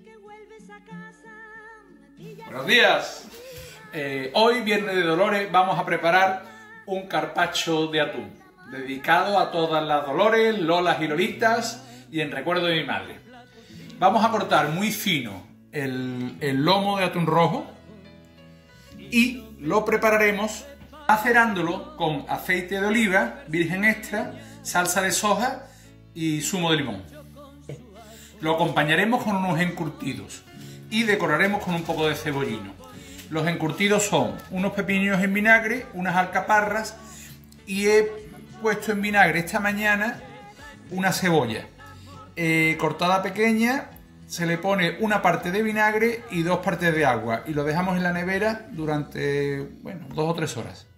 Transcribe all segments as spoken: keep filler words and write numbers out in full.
Buenos días. Eh, hoy, Viernes de Dolores, vamos a preparar un carpaccio de atún, dedicado a todas las Dolores, Lolas y Lolitas, y en recuerdo de mi madre. Vamos a cortar muy fino el, el lomo de atún rojo y lo prepararemos macerándolo con aceite de oliva virgen extra, salsa de soja y zumo de limón. Lo acompañaremos con unos encurtidos y decoraremos con un poco de cebollino. Los encurtidos son unos pepinillos en vinagre, unas alcaparras, y he puesto en vinagre esta mañana una cebolla eh, cortada pequeña. Se le pone una parte de vinagre y dos partes de agua y lo dejamos en la nevera durante, bueno, dos o tres horas.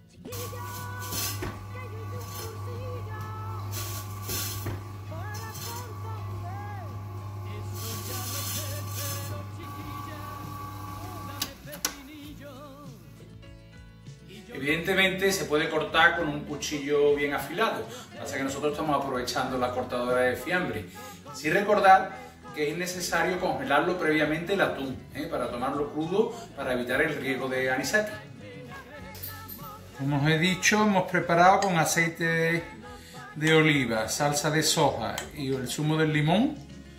Evidentemente se puede cortar con un cuchillo bien afilado, pasa que nosotros estamos aprovechando la cortadora de fiambre. Sí recordar que es necesario congelarlo previamente el atún, ¿eh? para tomarlo crudo, para evitar el riesgo de anisakis. Como os he dicho, hemos preparado con aceite de oliva, salsa de soja y el zumo del limón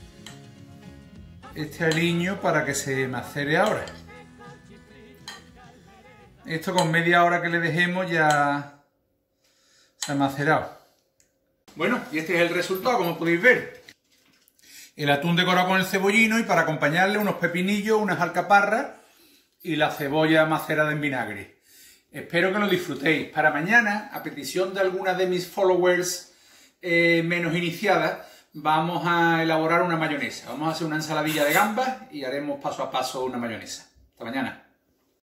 este aliño para que se macere ahora. Esto con media hora que le dejemos ya se ha macerado. Bueno, y este es el resultado, como podéis ver. El atún decorado con el cebollino y para acompañarle unos pepinillos, unas alcaparras y la cebolla macerada en vinagre. Espero que lo disfrutéis. Para mañana, a petición de algunas de mis followers eh, menos iniciadas, vamos a elaborar una mayonesa. Vamos a hacer una ensaladilla de gambas y haremos paso a paso una mayonesa. Hasta mañana.